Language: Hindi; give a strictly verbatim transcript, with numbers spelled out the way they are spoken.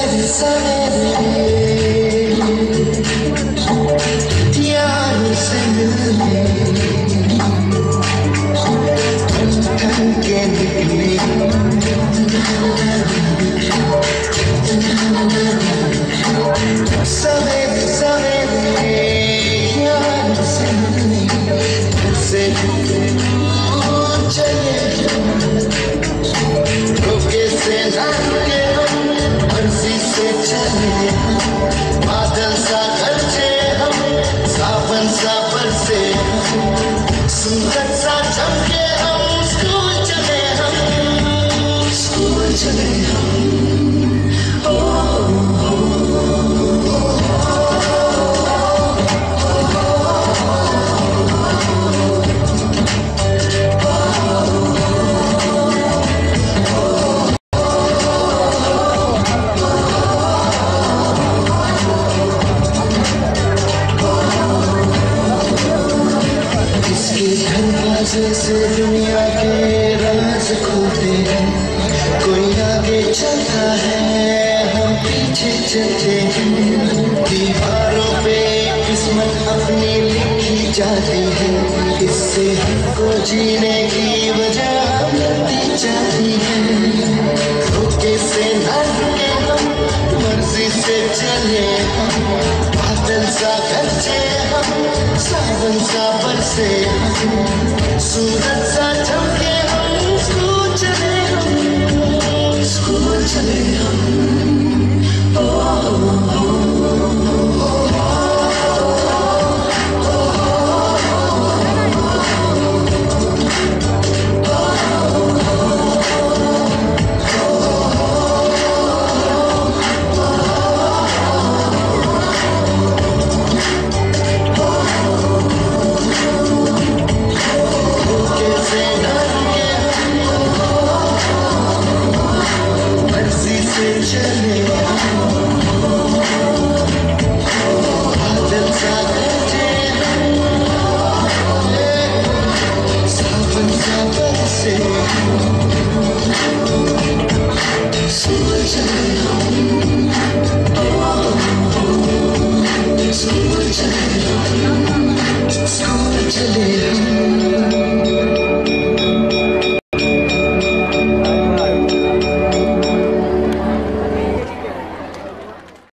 सवेरे सवेरे यारों से मिलने ठन ठन के निकले सवेरे सवेरे यारों से मिलने घर से चले रोके से ना रुके हम मर्जी से चले बादल सा गरजे हम सावन सा बरसे सूरज सा चमके हम स्कूल चले हम स्कूल चले हम ओ, ओ, से दुनिया के राज खोलते हैं कोई आगे चलता है हम पीछे चलते हैं दीवारों पे किस्मत अपनी लिखी जाती है इससे हमको जीने की वजह मिलती जाती है रोके से ना रुके हम मर्जी से चले हम बादल सा गरजे हम सावन सा बरसे